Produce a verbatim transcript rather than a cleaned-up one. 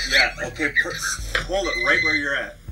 Yeah, okay, per- hold it right where you're at.